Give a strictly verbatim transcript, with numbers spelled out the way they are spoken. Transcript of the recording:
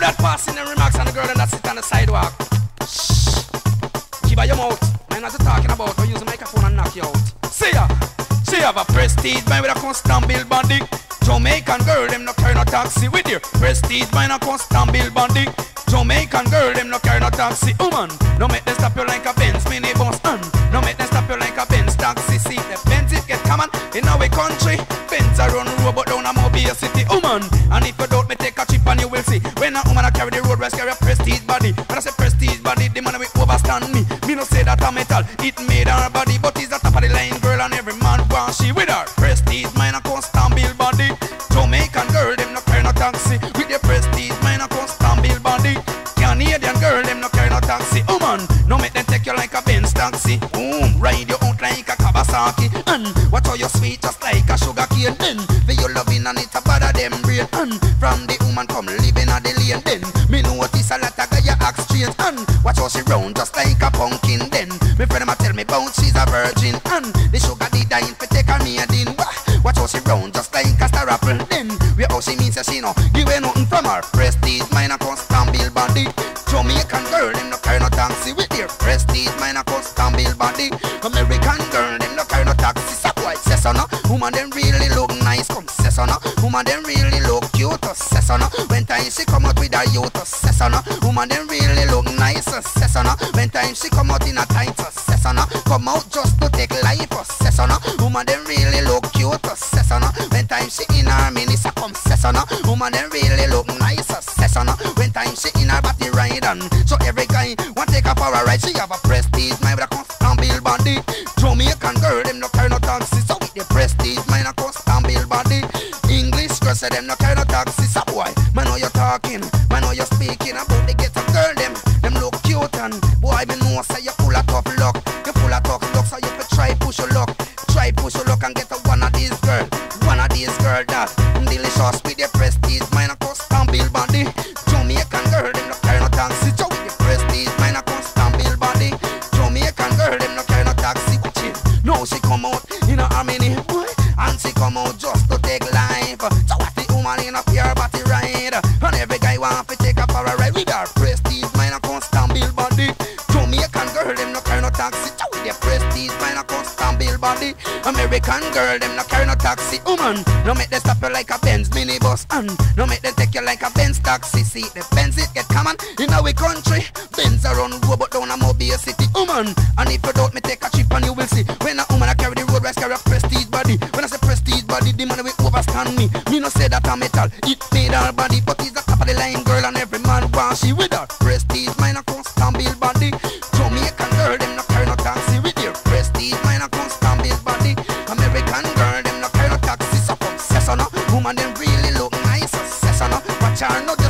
that passing and remarks on the girl and that sit on the sidewalk. Shh. Keep out your mouth. Man, what you talking about? Or use a microphone and knock you out. See ya. She have a prestige mind with a constant bill body. Jamaican girl, them no carry no taxi with you. Prestige mind a constant bill body. Jamaican girl, them no carry no taxi. Woman, no make them stop you like a Benz minibus. And no make them stop you like a Benz taxi. See the Benz it get common in our country. Benz a run road but down a Mobile City. Woman, and if you don't, me take a trip and you will see. When a woman a carry the road, carry a prestige body. When I say prestige body, the man will overstand me. Me no say that a metal, it made her body, but it's the top of the line girl and every man want she with her. Prestige mind a constant bill body. Jamaican girl, them no carry no taxi. With your prestige mind a constant bill body. Canadian girl, them no carry no taxi. Oh man, no make them take you like a Benz taxi. Boom, ride you out like a Kawasaki. And watch how you sweet just like a sugar cane. Then for your loving and it a bother them brain. And from the woman come living at the lane. Then me notice a lot of guy act strange. And watch how she round just like a pumpkin. Then me friend a tell me bout she's a virgin. And the sugar did dying for take her maiden. Watch how she round just like a star apple. Then we how she means that she no give her nothing from her. Prestige mine a constant bill body. Jamaican girl them no carry no taxi with their prestige mine a constant bill body. American girl them no carry no taxi. So boy say so no. Woman them really look nice. Come say so no. Woman them really look cute. Say so no. When time she come out with her youth. Say so no. Woman them really look nice. Say so no. When time she come out in a tight. Say so no. Come out just to take life. Say so no. Woman them really look cute. Say so no. When time she in her mini so come say so no. Woman them really look nice. Say so no. When time she in her body ride. So every guy want take her for a ride. She have a prestige mind with a constant bill body. Jamaican girl them no carry no taxi. So with the prestige mind a constant bill body. English girl say them no carry no taxi. So boy, man know you talking, man know you speaking about the ghetto girl them. Them look cute and boy me know say you full of tough luck. You full of tough luck so you fi try push your luck. Try push your luck and get a one of these girl. One of these girl that delicious with the prestige mind a constant bill body. Jamaican girl them no carry no taxi. So with the prestige mind a constant bill body. Jamaican girl them no carry no taxi. Watch it. Now she come out in a harmony boy, and she come out just to take life. So what the woman in a pure body ride, and every guy want to take her for a ride with her prestige mind a constant bill body. Jamaican girl them no carry no taxi. So with the prestige mind a constant bill body. American girl them no carry no taxi. Woman, no make them stop you like a Benz minibus, and no make them take you like a Benz taxi. See the Benz it get common in our country. Benz a run road but down a Mobile City. Woman, and if you don't me take a trip and you will see. When a woman a carry the road race carry a prestige body. When I say prestige body, the man will overstand me. Me no say that a metal, it made her body, but it's the top of the line girl and every man want she with her prestige mine a constant bill body. Jamaican girl them no carry no taxi with their prestige mine a constant bill body. American girl them no carry no taxi. So come say so no. Woman them really look nice. Say so no. Watch her no